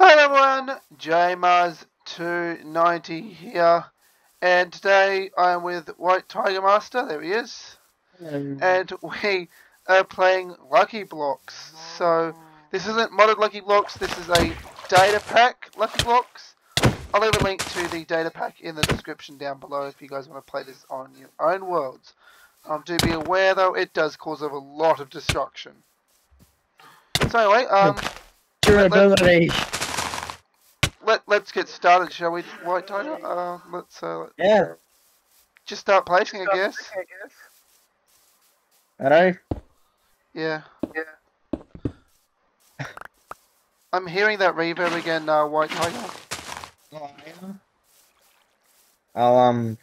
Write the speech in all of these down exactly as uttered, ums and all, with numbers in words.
Hello everyone, J Mars two ninety here, and today I am with WhiteTigerMaster, there he is, Hello. and we are playing Lucky Blocks. So, this isn't modded Lucky Blocks, this is a data pack Lucky Blocks. I'll leave a link to the data pack in the description down below if you guys want to play this on your own worlds. Um, do be aware though, it does cause a lot of destruction. So anyway, um... Durability. Let, let's get started, shall we, White Tiger? Uh, let's uh, Yeah. just start placing, I guess. Hello? Yeah. Yeah. I'm hearing that reverb again, uh, White Tiger. I'll, um...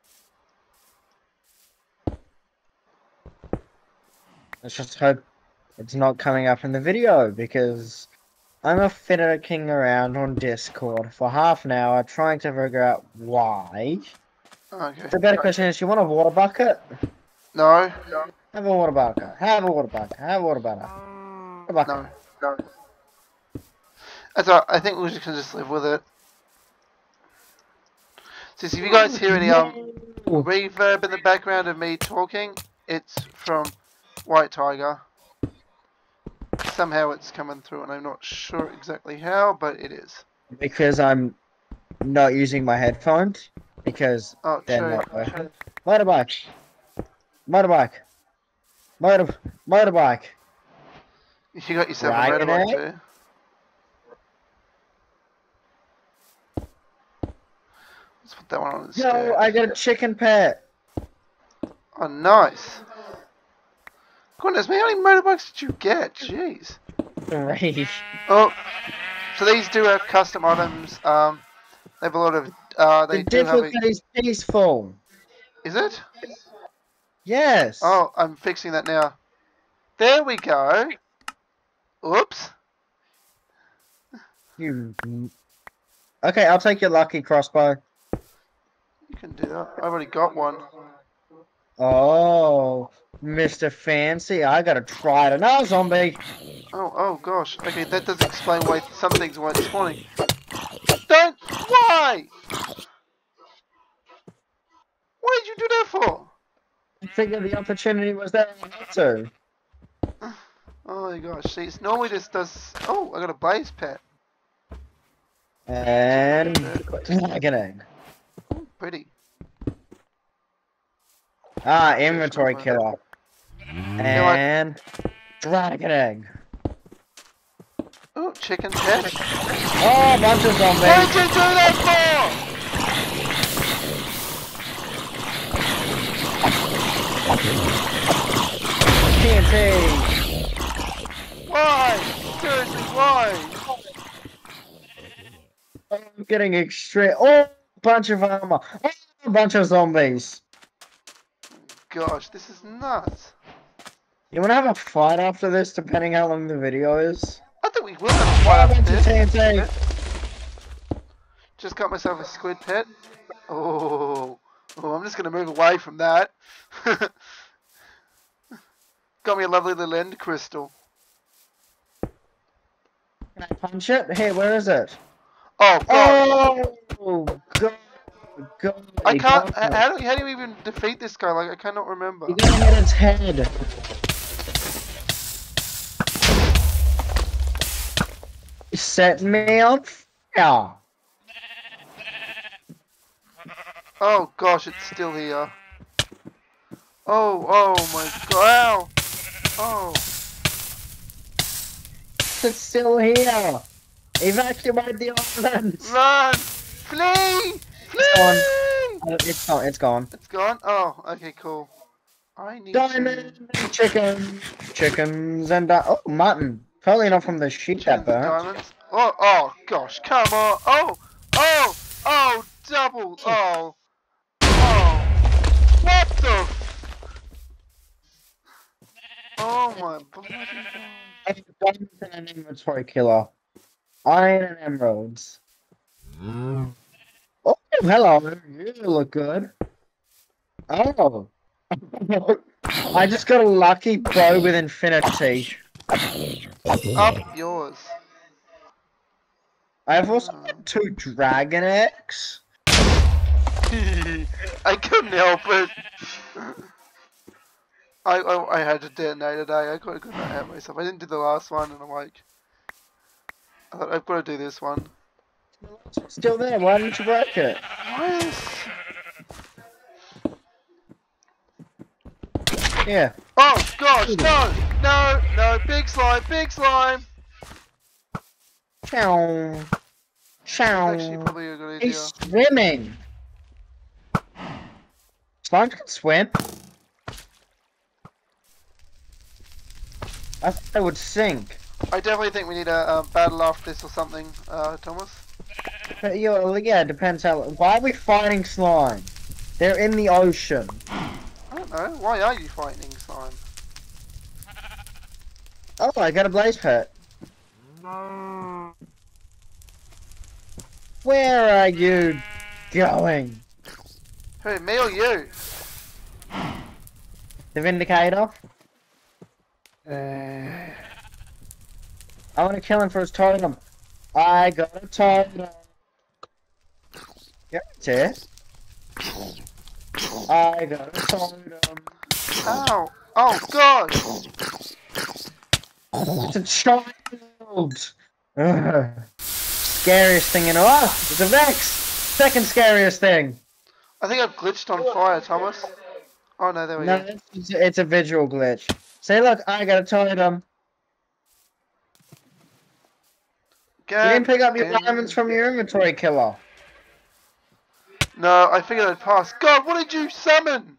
let's just hope it's not coming up in the video, because I'm a fiddling around on Discord for half an hour trying to figure out why. Okay. The better question is, you want a water bucket? No. No. Have a water bucket. Have a water bucket. Have a water bucket. Water bucket. No. No. That's alright. I think we can just live with it. So if you guys hear any um reverb in the background of me talking, it's from White Tiger. Somehow it's coming through, and I'm not sure exactly how, but it is. Because I'm not using my headphones, because oh, they're true. not working. Motorbike! Motorbike! Motor motorbike! You got yourself right a motorbike too. Let's put that one on the No, skirt. I got a chicken pet! Oh, nice. Goodness me, how many motorbikes did you get? Jeez. Three. Oh, so these do have custom items. Um, they have a lot of. Uh, they the do have. difficulty is peaceful. Is it? Yes. Oh, I'm fixing that now. There we go. Oops. You. Okay, I'll take your lucky crossbow. You can do that. I've already got one. Oh, Mister Fancy, I gotta try it. Another zombie. Oh, oh gosh. Okay, that does explain why some things weren't spawning. Don't. Why? What did you do that for? I figured the opportunity was there too. Oh my gosh. See, it's normally just does. Oh, I got a blaze pet. And dragon egg. Ooh, pretty. Ah, inventory killer. And dragon egg. Oh, chicken pet. Oh, a bunch of zombies. What did you do that for? T N T. Why? Seriously, why? I'm getting extreme. Oh, bunch of armor. Oh, a bunch of zombies. Gosh, this is nuts. You wanna have a fight after this, depending how long the video is? I think we will have a fight Oh, a bunch after of T N this. T. Just got myself a squid pet. Oh, oh I'm just going to move away from that. Got me a lovely little end crystal. Can I punch it? Hey, where is it? Oh, God. Oh, God. God. I can't. God. How do, how do you even defeat this guy? Like, I cannot remember. You gotta hit its head. Set me on fire. Oh, gosh, it's still here. Oh, oh, my God. Oh. It's still here. Evacuate the island. Run! Flee! Flee! It's gone. It's gone. It's gone? Oh, okay, cool. I need Diamond to... and chicken. Chickens and uh, oh, mutton. Probably not from the sheep that burnt. Diamonds. Oh, oh, gosh, come on. Oh, oh, oh, double. Oh, oh. What the? F oh, my bloody God. Diamonds and an inventory killer. Iron and emeralds. Mm. Oh, hello. You look good. Oh. I just got a lucky bow with infinity. Up yours. I've also got two dragon eggs. I couldn't help it. I, I I had to detonate today. I got to help myself. I didn't do the last one, and I'm like, I thought I've got to do this one. It's still there. Why didn't you break it? Yes. Yeah. Oh gosh, no, no, no! Big slime, big slime. Chow. Chow. That's actually probably a good idea. He's swimming. Slime can swim. I thought they would sink. I definitely think we need a um, battle after this or something, uh, Thomas. But, yeah, well, yeah, it depends how. Why are we fighting slime? They're in the ocean. I don't know. Why are you fighting slime? Oh, I got a blaze pet. No. Where are you going? Who, me or you? The Vindicator? Uh... I want to kill him for his totem. I got a totem. Yeah, it's it. I got a totem. Ow! Oh god! It's a child! Ugh. Scariest thing in all. It's a Vex! Second scariest thing! I think I've glitched on fire, Thomas. Oh no, there we No, go. it's, it's a visual glitch. Say, look, I got a totem. Get You didn't pick up your in. diamonds from your inventory, killer. No, I figured I'd pass. God, what did you summon?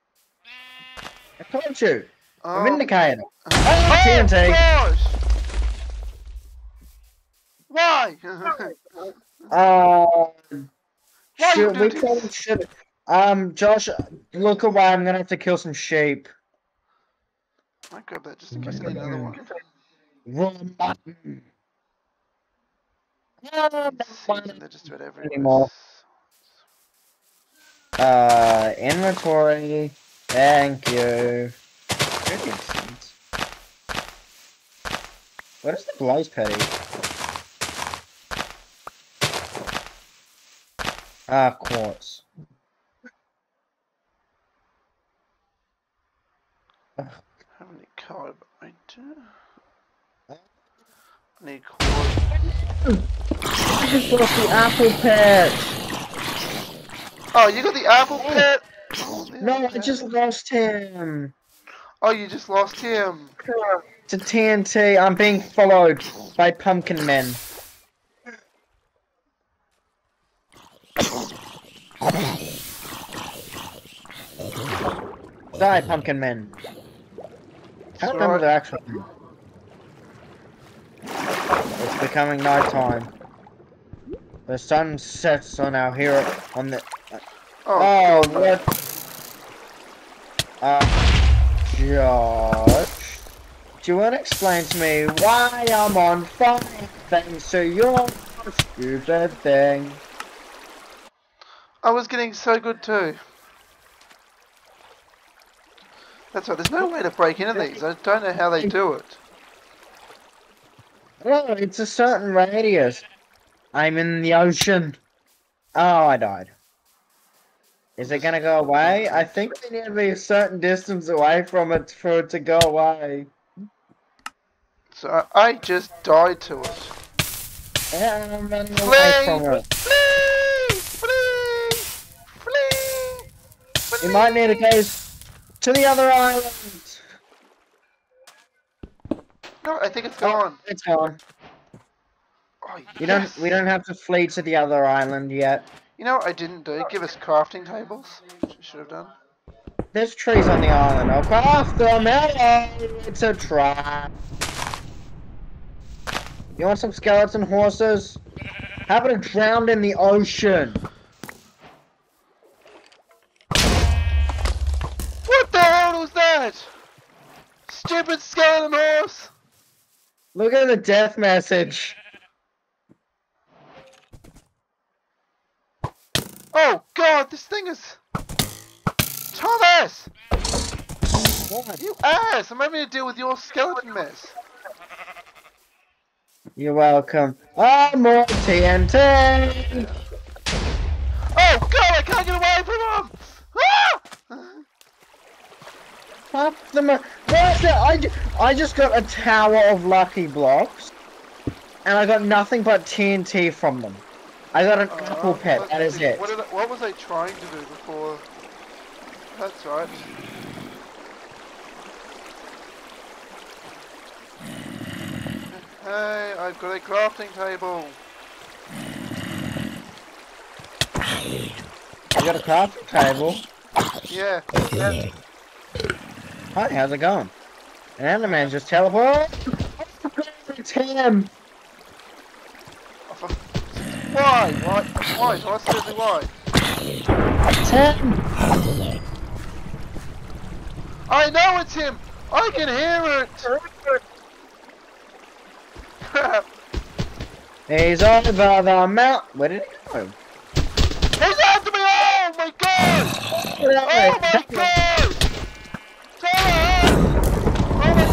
I told you. Oh. A Vindicator. Oh, Oh, T N T. gosh! Why? Uh, Why should, you we do probably this? should. Um, Josh, look away. I'm gonna have to kill some sheep. I might grab that just in case I need another one. Run button. Season, they're just about everywhere. Anymore. Uh, inventory. Thank you. What is the blaze petty? Ah, quartz. How many card I do? I need cord. I just got the apple pet. Oh, you got the apple pet? Oh, the No, apple I pet. just lost him. Oh, you just lost him. To T N T, I'm being followed by pumpkin men. Die, pumpkin men. I don't remember the actual name. It's becoming nighttime. The sun sets on our hero on the. Oh, Oh, God, no. what? Uh, Josh, do you want to explain to me why I'm on fire thanks to your stupid thing? I was getting so good too. That's right, there's no way to break into these. I don't know how they do it. Oh, it's a certain radius. I'm in the ocean. Oh, I died. Is it gonna go away? I think we need to be a certain distance away from it for it to go away. So I, I just died to it. Yeah, I'm running away Flee! from it. Flee! Flee! Flee! Flee! We might need to go to the other island. No, I think it's gone. Oh, it's gone. Oh, You yes. don't. We don't have to flee to the other island yet. You know what I didn't do? Give us crafting tables. Which I should have done. There's trees on the island. I'll craft them. Hello, it's a trap. You want some skeleton horses? How about a drowned in the ocean? What the hell was that? Stupid skeleton horse! Look at the death message. Oh god, this thing is... Thomas! What? You ass! I'm having to deal with your skeleton mess. You're welcome. Oh, more T N T! Oh god, I can't get away from him! Ah! Fuck them. What's that? I, ju- I just got a tower of lucky blocks, and I got nothing but T N T from them. I got an Uh, apple pet, let's that is see. it. What, did I, what was I trying to do before? That's right. Hey, I've got a crafting table. I got a crafting table. Yeah. Yeah. Hi, how's it going? And then the man just teleported. Oh, it's him! Oh, for- Why? Why? Why? Why? Seriously, why? It's him! I know it's him! I can hear it! Crap! He's over the mount. Where did he go? He's after me! Oh my god! Oh my god! Tyler! Oh my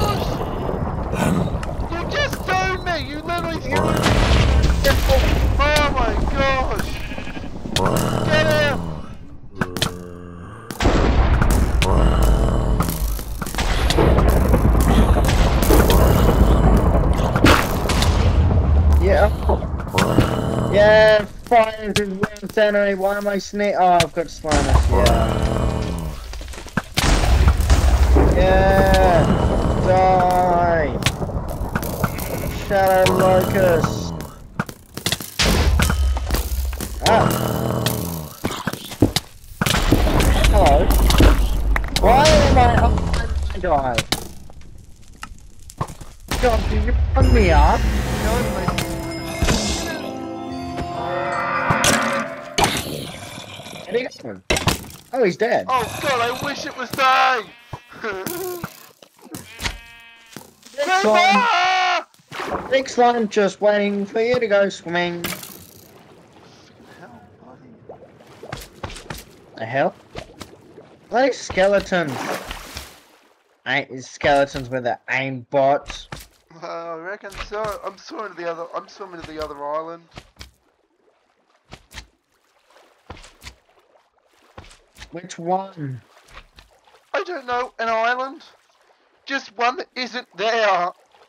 gosh! You just threw me! You literally threw me! Oh my gosh! Get him! Yeah. Yeah, fire is worst enemy. Why am I snake? Oh, I've got Slimus, yeah. Yeah! Die! Shadow Locust! Ah! Hello? Why am I up and die? God, did you run me up? Where'd he go? Oh, he's dead. Oh god, I wish it was day! Next one. Creeper! Next one, just waiting for you to go swimming. Hell, buddy. The hell? Bloody skeletons. Ain't skeletons with the aim bots. Uh, I reckon so. I'm swimming to the other. I'm swimming to the other island. Which one? I don't know. An island. Just one that isn't there.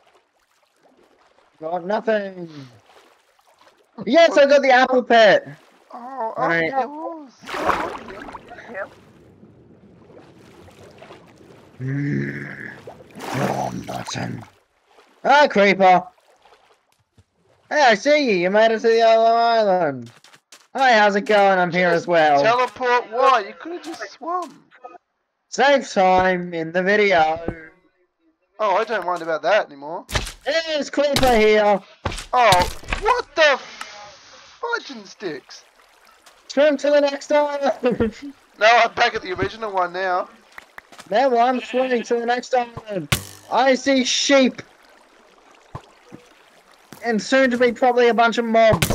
Got nothing. Yes, I got the apple pet. Oh, oh, Right. yours. Yep. Mm. Oh, nothing. Ah, creeper. Hey, I see you. You made it to the other island. Hi, how's it going? I'm here as well. Teleport? Why? You could have just swum. Save time in the video. Oh, I don't mind about that anymore. There's creeper here. Oh, what the fudging sticks? Swim to the next island. No, I'm back at the original one now. Now I'm swimming to the next island. I see sheep. And soon to be probably a bunch of mobs.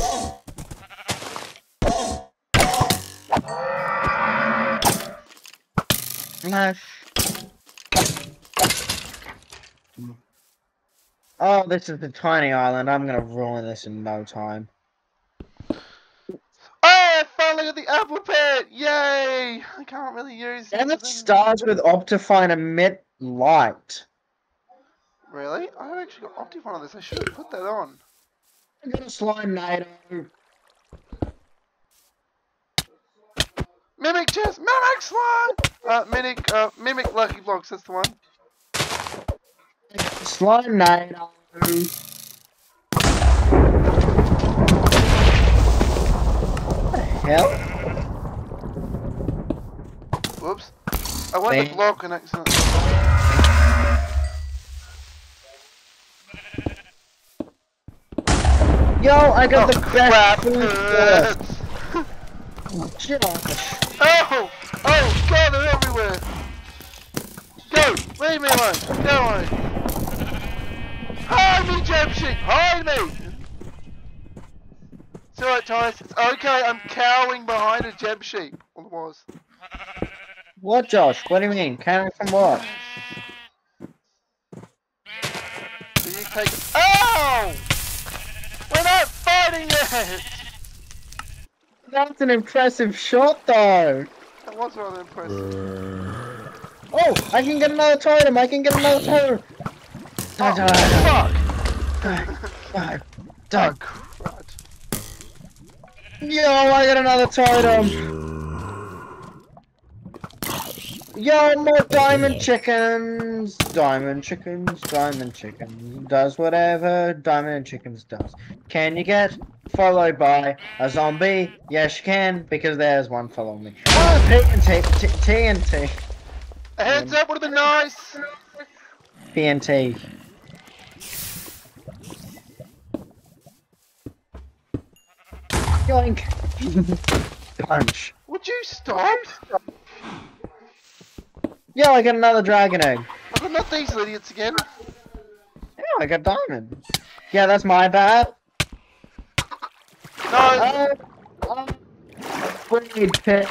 Flash. Oh, this is the tiny island. I'm gonna ruin this in no time. Oh, I finally got the apple pet! Yay! I can't really use And it. it starts with Optifine emit light. Really? I haven't actually got Optifine on this. I should have put that on. I got a slime NATO. Mimic chest! Mimic slime! Uh, mimic, uh, mimic lucky blocks, that's the one. Slime NATO. What the hell? Whoops. I went to Bang. block an accident. Yo, I got Oh, the crap! best food Uh, for Josh. oh! Oh, God, they're everywhere! Go! Leave me alone! Go away! Hide me, Jab Sheep! Hide me! It's alright, Tice. It's okay, I'm cowering behind a Jab Sheep. Well, it was. What, Josh? What do you mean? Carry from what? Do you take it? Ow! fighting it! That's an impressive shot, though. That was rather impressive. Oh, I can get another totem. I can get another totem. Oh, Die, die, fuck! die, Oh, die. crud. Yo, I got another totem. Yo, more diamond chickens. Diamond chickens, diamond chickens. Does whatever diamond chickens does. Can you get followed by a zombie? Yes, you can, because there's one following me. Oh, T N T, T- TNT. A heads up would have been nice! P N T. Yoink. Punch. Would you stop? Yo, I got another dragon egg. Oh, but not these idiots again. Yeah, I got diamond. Yeah, that's my bad. No! Oh, oh. Breed pit.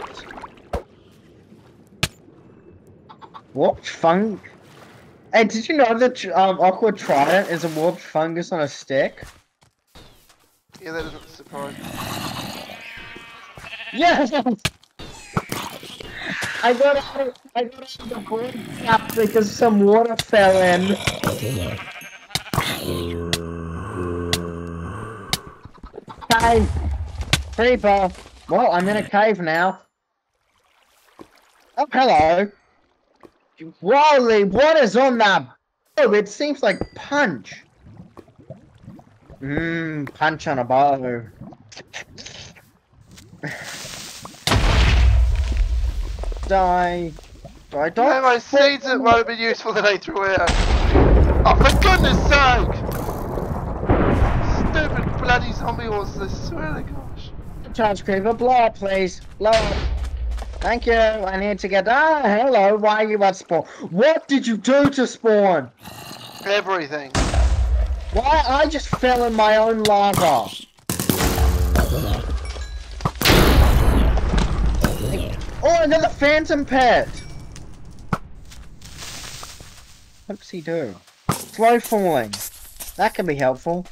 Warped fung. Hey, did you know that um, Aqua Trident is a warped fungus on a stick? Yeah, that doesn't surprise me. Yes! I got out, I got out of the board cap because some water fell in. Cave! Creeper! Well, I'm in a cave now. Oh, hello! Wally, what is on that? Oh, it seems like punch. Mmm, punch on a bow. Die. Die, die. Yeah, my seeds that might have been useful that I threw out. Oh, for goodness sake! Stupid bloody zombie horse, I swear to gosh. Charge creeper, blow up, please. Blow up. Thank you. I need to get. Ah, hello. Why are you at spawn? What did you do to spawn? Everything. Why? I just fell in my own lava. Oh, another phantom pet. What's he do? Slow falling. That can be helpful.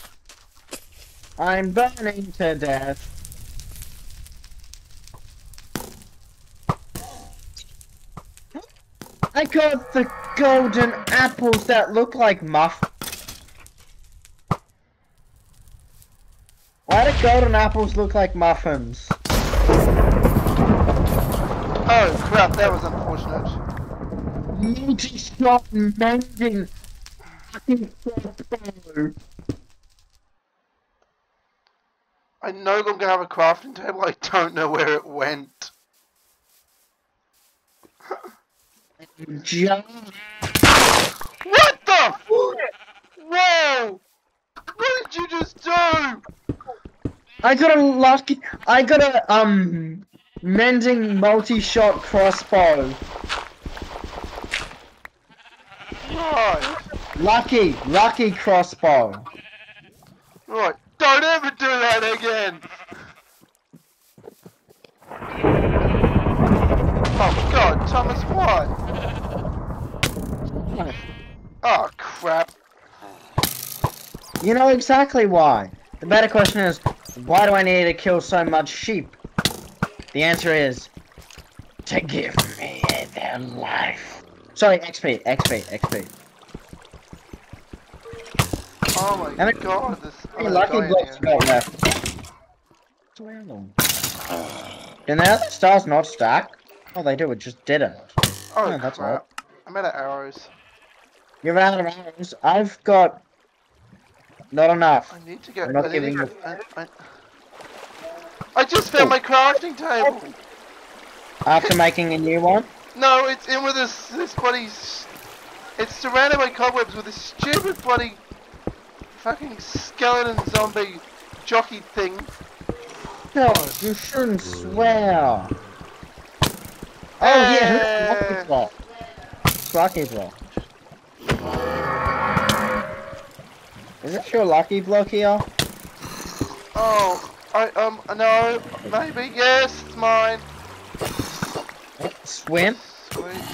I'm burning to death. I got the golden apples that look like muff. Why do golden apples look like muffins? Oh crap, that was unfortunate. Multi-shot mending fucking crossbow. I no longer have a crafting table, I don't know where it went. Just What the f- Whoa! What did you just do? I got a lucky. I got a um mending multi-shot crossbow. Right. Lucky, lucky crossbow. Right. Don't ever do that again! Oh god, Thomas, what? Oh crap. You know exactly why. The better question is, why do I need to kill so much sheep? The answer is, to give me their life. Sorry, X P, X P, X P. Oh my How many- god, this How many I'm lucky dying blocks here. you got left? Did the other stars not stack? Oh, they do, it just didn't. Oh, Oh, that's crap. I'm out of arrows. You're out of arrows. I've got not enough. I need to get. I'm not I, need giving to you- get I, I, I just found my crafting table. After making a new one? No, it's in with this this bloody. s- It's surrounded by cobwebs with this stupid bloody fucking skeleton zombie jockey thing. No, you shouldn't swear. Oh yeah, Eh. lucky block. Lucky block. Is it your lucky block here? Oh, I um no, maybe yes, it's mine. Swim? Sweet.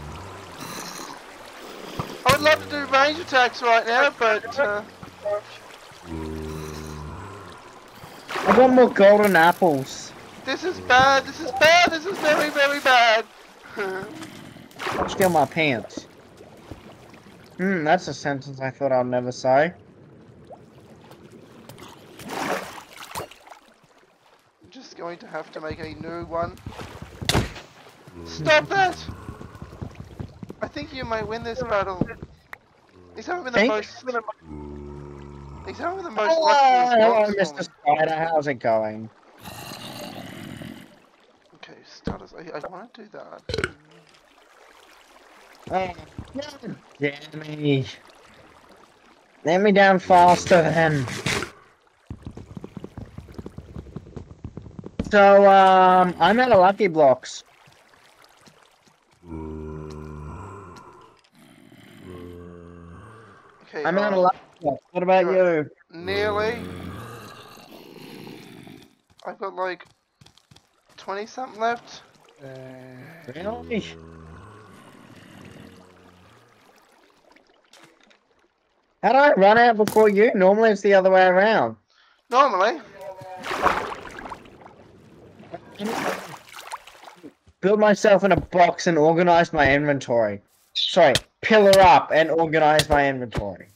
I would love to do range attacks right now, but uh, I got more golden apples. This is bad. This is bad. This is very, very bad. Steal my pants. Hmm, that's a sentence I thought I'd never say. I'm just going to have to make a new one. Stop that! I think you might win this battle. These haven't been the Think? most. These haven't been the most Hello, luckiest hello, blocks for Mister me. Spider. How's it going? Okay, starters. I, I want to do that. Oh, damn me. Let me down faster then. So, um, I'm out of lucky blocks. Okay, I'm out of um, lucky blocks. What about you're you? nearly. I've got like twenty something left. Really? How do I run out before you? Normally it's the other way around. Normally. Build myself in a box and organize my inventory. Sorry, pillar up and organize my inventory.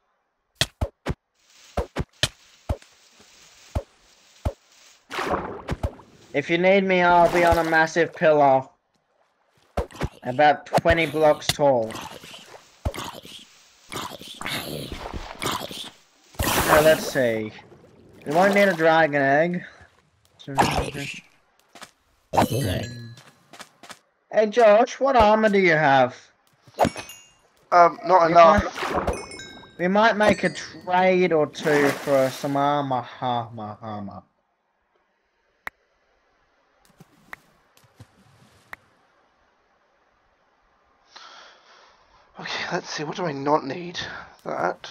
If you need me, I'll be on a massive pillar. About twenty blocks tall. Now let's see. We won't need a dragon egg. Hey Josh, what armor do you have? Um, not We enough. might, we might make a trade or two for some armor, armor, armor. Okay, let's see. What do I not need? That.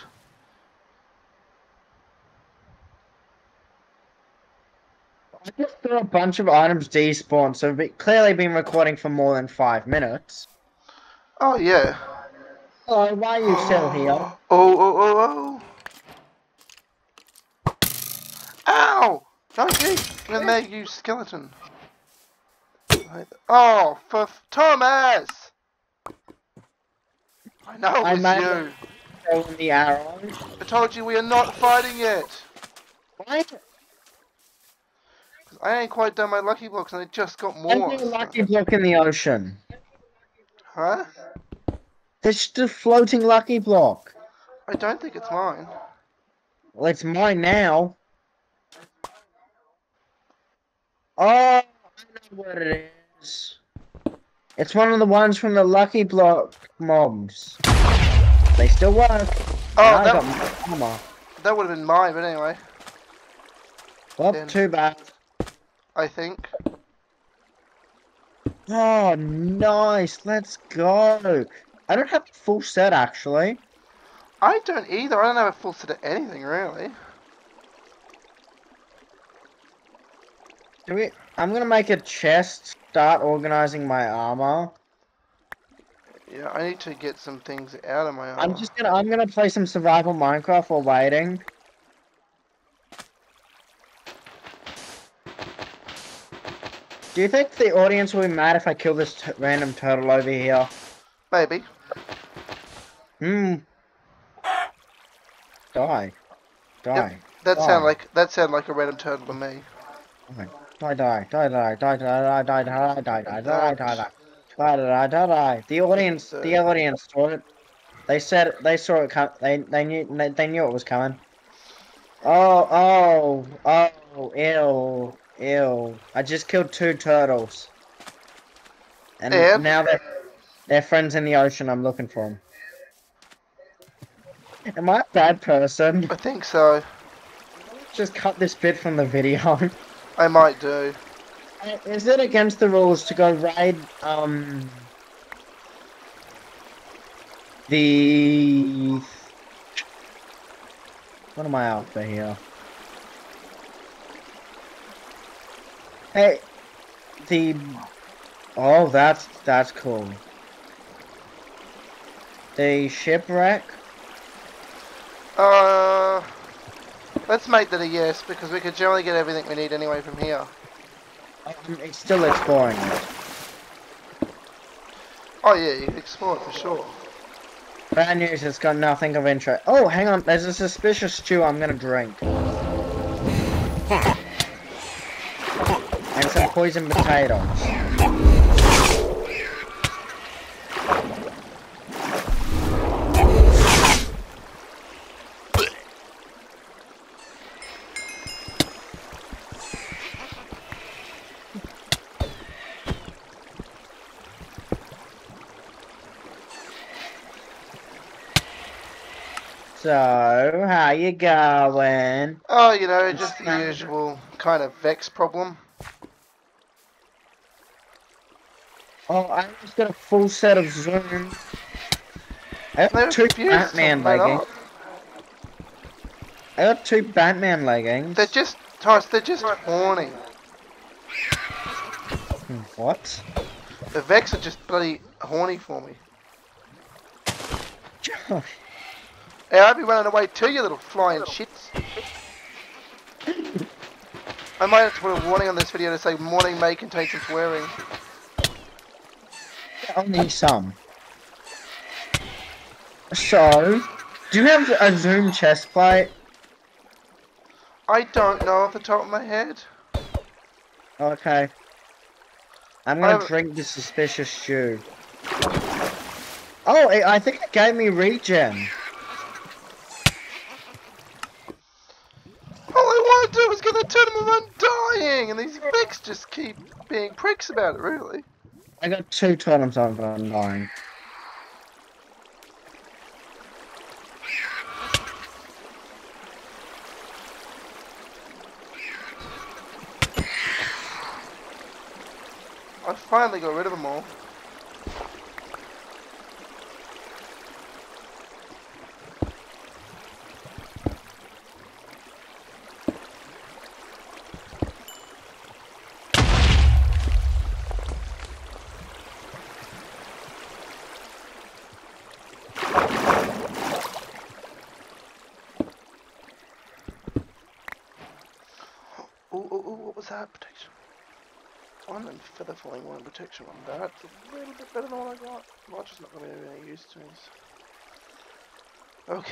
I just saw a bunch of items despawn, so we've clearly been recording for more than five minutes. Oh yeah. Hello, why are you still here? Oh, oh, oh, oh. Ow! Don't you even there, you skeleton. Oh, for f Thomas! I know I it was made you. it the arrow. I told you we are not fighting yet. What? I ain't quite done my lucky blocks and I just got There's more. no So. lucky block in the ocean. Huh? There's just a floating lucky block. I don't think it's mine. Well, it's mine now. Oh, I know what it is. It's one of the ones from the lucky block mobs. They still work. Oh, and I that, got armor. that would have been mine, but anyway. Well, Then, too bad. I think. Oh, nice. Let's go. I don't have a full set, actually. I don't either. I don't have a full set of anything, really. Do we? I'm gonna make a chest. Start organizing my armor. Yeah, I need to get some things out of my armor. I'm just gonna. I'm gonna play some survival Minecraft while waiting. Do you think the audience will be mad if I kill this t random turtle over here? Maybe. Hmm. Die. Die. Yep, that die. sound like that sound like a random turtle to me. Die, die, die, die, die, die, die, die, die, die, die, die, die, die, die, die, die, die. The audience, the audience saw it. They said they saw it come. They they knew they, they knew it was coming. Oh oh oh ew ew! I just killed two turtles, and Yeah. now they're they're friends in the ocean. I'm looking for them. Am I a bad person? I think so. Just cut this bit from the video. I might do. Is it against the rules to go raid um the what am I after here? Hey, the oh that's that's cool. The shipwreck. Uh, Let's make that a yes, because we could generally get everything we need anyway from here. Um, it's still exploring it. Oh yeah, you can explore it for sure. Bad news, it's got nothing of interest. Oh, hang on, there's a suspicious stew I'm gonna drink. And some poisoned potatoes. So, how you going? Oh, you know, just the usual kind of Vex problem. Oh, I just got a full set of Zoom. I They're got two confused Batman made leggings. up. I got two Batman leggings. They're just, Thomas, they're just horny. What? The Vex are just bloody horny for me. Hey, I'll be running away too, you little flying shits. I might have to put a warning on this video to say warning may contain some swearing. Only some. So, do you have a Zoom chest plate? I don't know off the top of my head. Okay. I'm gonna I've... drink the suspicious stew. Oh, it, I think it gave me regen. All I want to do is get the tournament undying, and these Vex just keep being pricks about it, really. I got two totems on undying. I finally got rid of them all. Ooh, ooh, ooh, what was that? Protection. One and feather falling, one protection one. That's a little bit better than what I got. Well, just not going to be any use to me. Okay.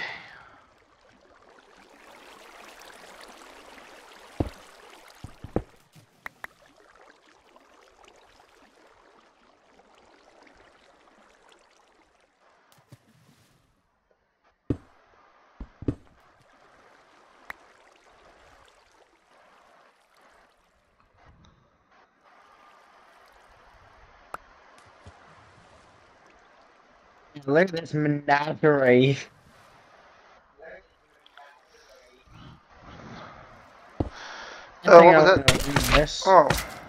Look at this menagerie. Uh, what was that? This. Oh.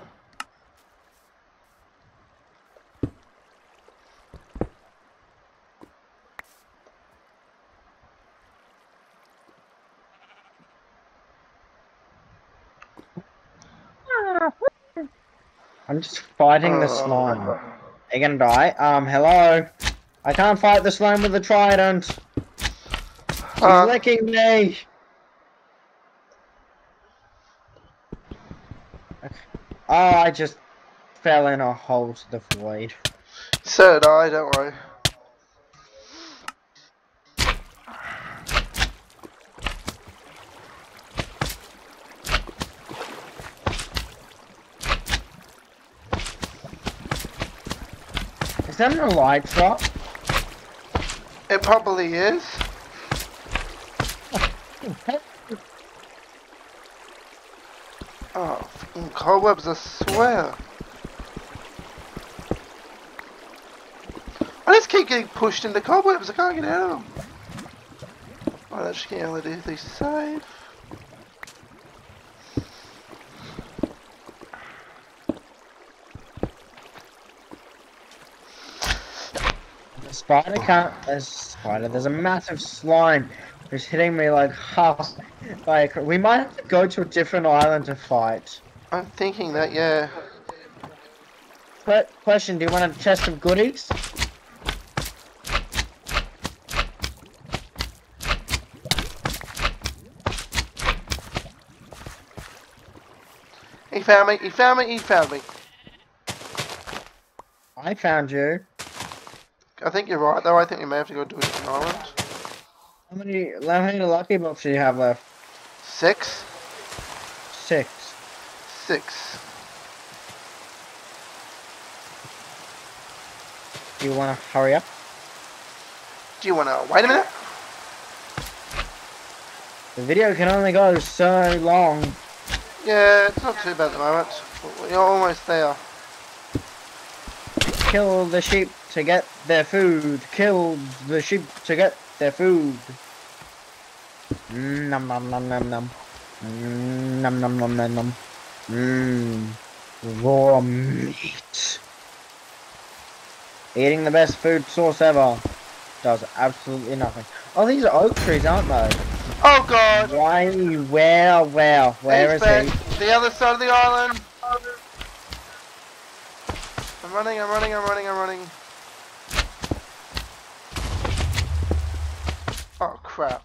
I'm just fighting the slime. Are you gonna die? Um, hello? I can't fight the slime with a trident. He's Uh, licking me. Oh, I just fell in a hole to the void. so did I, don't worry. Is that an light drop? It probably is. Oh, fucking cobwebs, I swear. I just keep getting pushed into cobwebs, I can't get out of them. Right, that's getting able to do these save. The spider can't. There's a spider. There's a massive slime who's hitting me like half. Like, we might have to go to a different island to fight. I'm thinking that, yeah. But, question, do you want a chest of goodies? He found me, he found me, he found me. I found you. I think you're right though, I think we may have to go to a different island. How many, how many lucky blocks do you have left? Six? Six. Six. Do you want to hurry up? Do you wanna wait a minute? The video can only go so long. Yeah, it's not too bad at the moment. We're almost there. Kill the sheep to get their food. Kill the sheep to get their food. Mm, nom nom nom nom nom. Mm, nom nom nom nom nom. Mmm. Raw meat. Eating the best food source ever does absolutely nothing. Oh, these are oak trees, aren't they? Oh god! Why? Where? Where? Where He's is back. he? The other side of the island. I'm running, I'm running, I'm running, I'm running. Oh crap.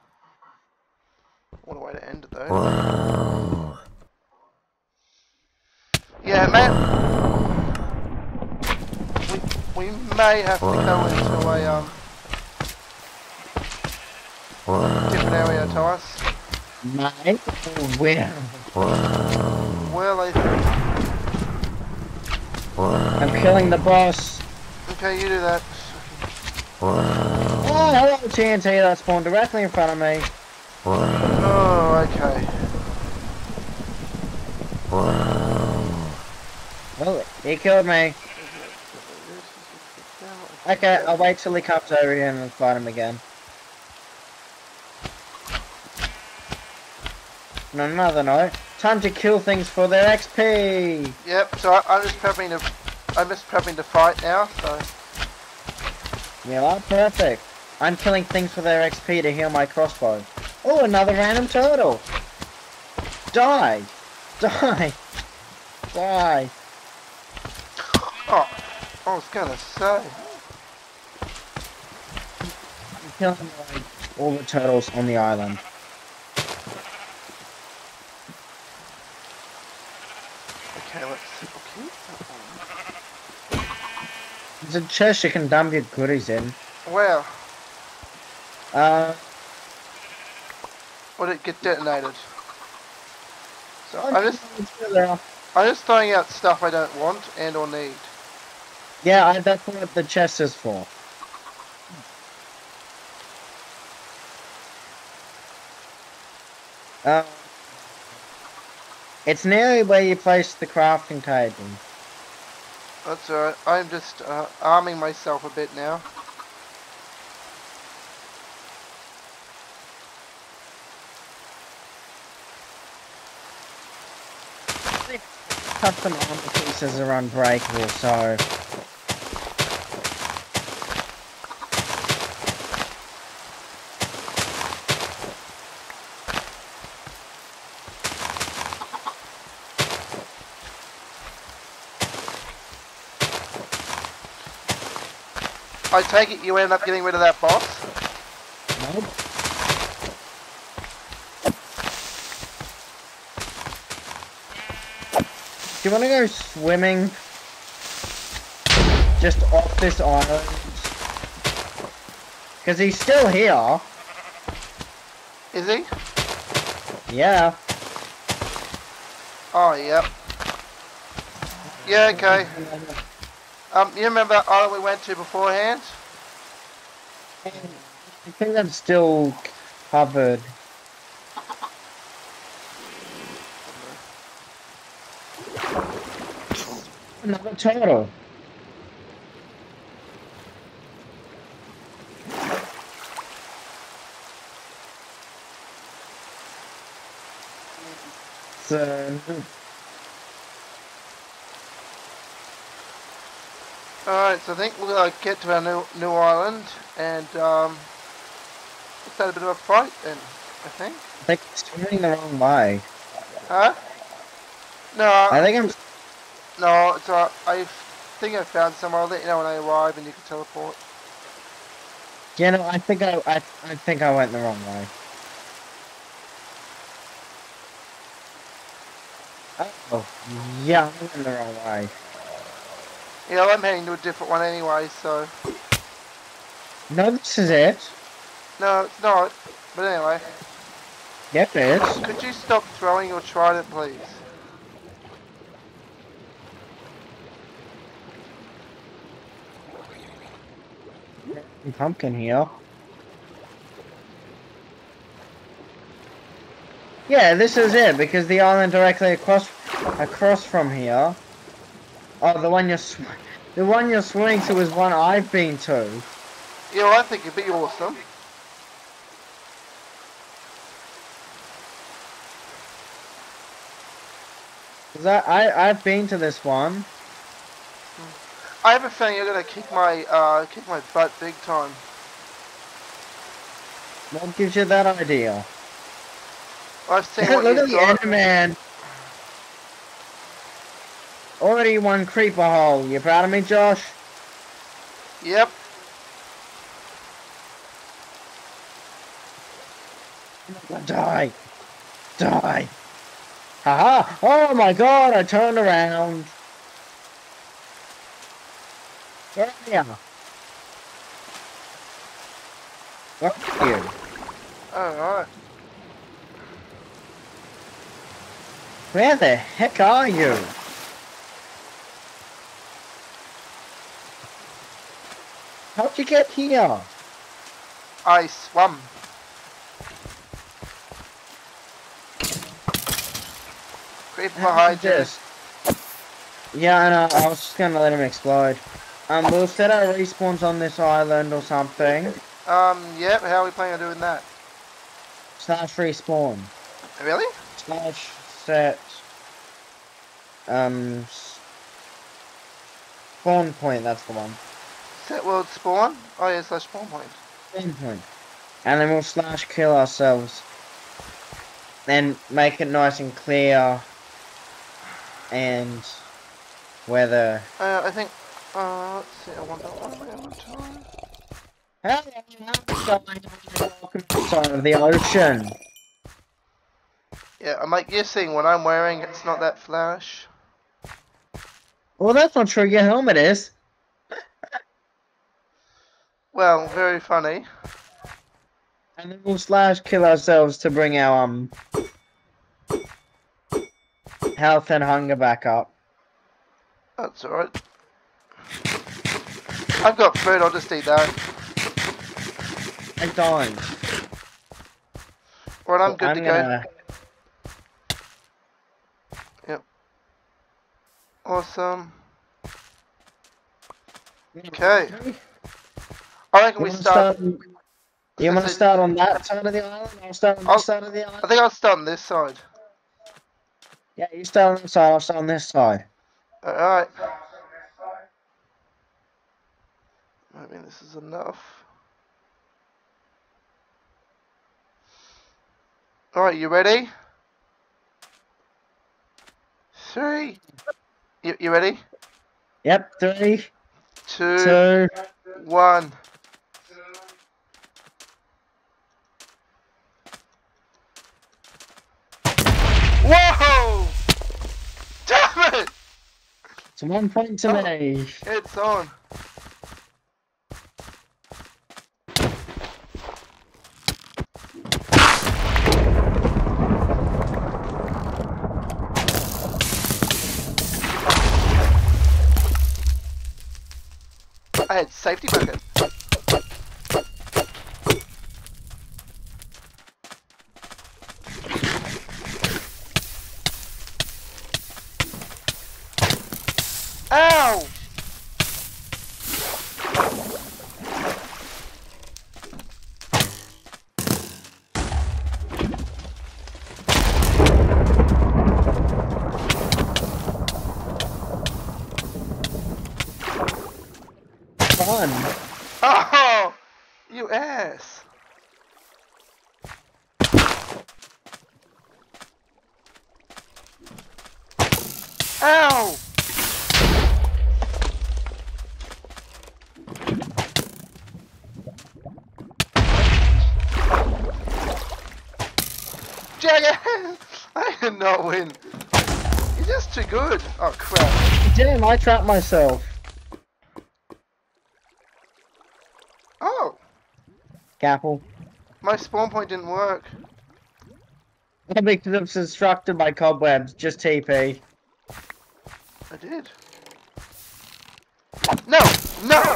What a way to end it though. Yeah, man. We, we may have to go into a um different area, Thomas. Mate? Where? Well, I I'm killing the boss. okay, you do that. Oh, hello, T N T that spawned directly in front of me. Oh, okay. Well, he killed me. Okay, I'll wait till he comes over here and fight him again. On another note, time to kill things for their X P. Yep. So I, I'm just prepping to, I'm just prepping to fight now. So. You are perfect. I'm killing things for their X P to heal my crossbow. Oh, another random turtle. Die. Die. Die. Oh, I was gonna say. I'm killing like, all the turtles on the island. Okay, let's see. Okay. There's a chest you can dump your goodies in. Where? Uh, Would it get detonated? So I'm I'm just, there. I'm just throwing out stuff I don't want and or need. Yeah, I, that's what the chest is for. Uh, it's nearly where you place the crafting table. That's alright. I'm just uh, arming myself a bit now. Custom armor pieces are unbreakable, so... I take it you end up getting rid of that boss? Nope. Do you want to go swimming? Just off this island? Because he's still here. Is he? Yeah. Oh, yep. Yeah, okay. Um, you remember that island we went to beforehand? I think that's still covered. Another turtle. So, Alright, so I think we'll uh, get to our new new island and um, let's have a bit of a fight then, I think. I think it's turning the wrong way. Huh? No, I think I'm... no, it's alright. I think I found somewhere. I'll let you know when I arrive and you can teleport. You know, I think I, I, I think I went the wrong way. Oh, yeah, I went the wrong way. Yeah, I'm heading to a different one anyway, so... No, this is it. No, it's not. But anyway. Yep, it is. Could you stop throwing your trident, please? Pumpkin here. Yeah, this is it, because the island directly across across from here. Oh, the one you're sw the one you're swimming to is one I've been to. Yeah, well, I think it'd be awesome. Cause I, I I've been to this one. I have a feeling you're gonna kick my uh kick my butt big time. What gives you that idea? I've seen what Look at you've the got. Enderman. Already one creeper hole. You proud of me, Josh? Yep. Die. Die. Haha. Oh my god, I turned around. Where are you? Where are you? Alright. Where the heck are you? How'd you get here? I swum. Creep behind you. Just... Yeah, I know. I was just gonna let him explode. Um, we'll set our respawns on this island or something. Um, yep, how are we planning on doing that? Slash respawn. Really? Slash set. Um. Spawn point, that's the one. Set world spawn? Oh yeah, slash spawn point. Spawn point. And then we'll slash kill ourselves. Then make it nice and clear. And whether. Uh, I think. Uh, let's see. I want that one more time. Welcome to the side of the ocean. Yeah, I'm like guessing what I'm wearing. It's not that flash. Well, that's not true. Your helmet is. Well, very funny. And then we'll slash kill ourselves to bring our um health and hunger back up. That's alright. I've got food. I'll just eat that. I don't. Right, I'm So good I'm to gonna... go. Yep. Awesome. Okay. I reckon You we wanna start. start, you want to start on that side of the island? I'll start on this I'll, side of the I island. think I'll start on this side. Yeah, you start on this side, I'll start on this side. Alright. I mean, this is enough. Alright, you ready? Three. You, you ready? Yep, three, Two. two. One. Whoa! Damn it! It's one point to Oh, me. it's on. I had safety bucket. Ow! Fun. Oh! You ass! Ow! Jackass! I did not win. just too good. Oh crap. Damn, I trapped myself. Oh. Capel. My spawn point didn't work. Because it's obstructed by cobwebs. Just T P. I did. No! No!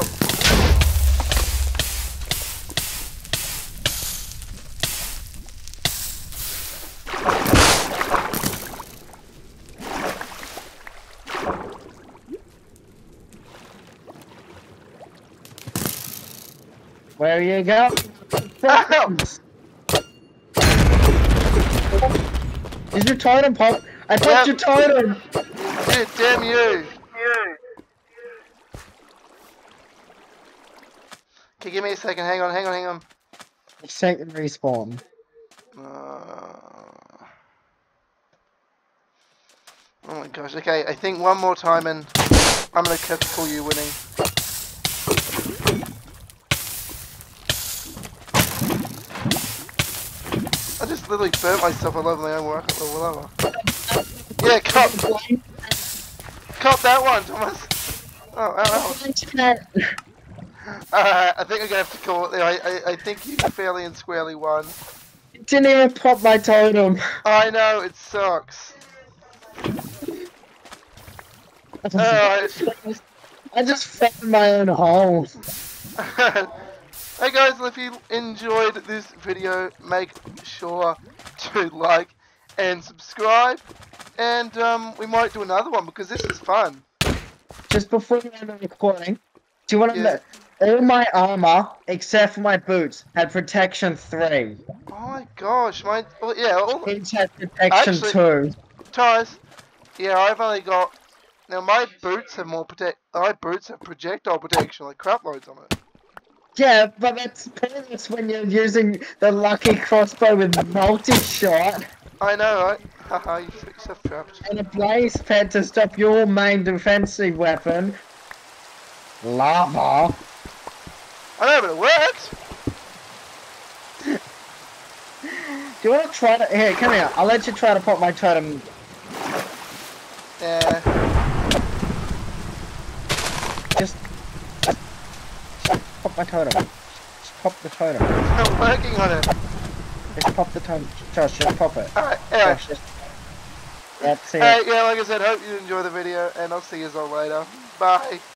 Where you go? Ow! Is your totem pop? I popped Yep. your totem! Dude, damn you! Okay, give me a second. Hang on, hang on, hang on. Second respawn. Uh... Oh my gosh. Okay, I think one more time and I'm gonna call you winning. I just literally burnt myself all over my own work or whatever. Yeah, cut! Cut that one, Thomas! Oh, ow, ow. Uh, I think I'm gonna have to call it there. I, I, I think you fairly and squarely won. It didn't even pop my totem. I know, it sucks. Alright. I just found my own hole. Hey guys, if you enjoyed this video, make sure to like and subscribe. And um, we might do another one because this is fun. Just before we end the recording, do you want to Yeah. know? All my armor, except for my boots, had protection three. Oh my gosh, my well, yeah, all Each had protection Actually- two. Guys, yeah, I've only got now my boots have more protect. My boots have projectile protection, like crap loads on it. Yeah, but that's pointless when you're using the lucky crossbow with multi-shot I know, right? Haha, you got yourself trapped. and a blaze pad to stop your main defensive weapon. Lava. I know, but it worked. Do you want to try to? Here, come here. I'll let you try to pop my totem. Yeah. Just, just pop my totem. Just pop the totem. I'm working on it. Just pop the totem. Josh, just pop it. Alright, anyway. Josh, just. That's it. Hey, yeah, like I said, hope you enjoy the video, and I'll see you all later. Bye.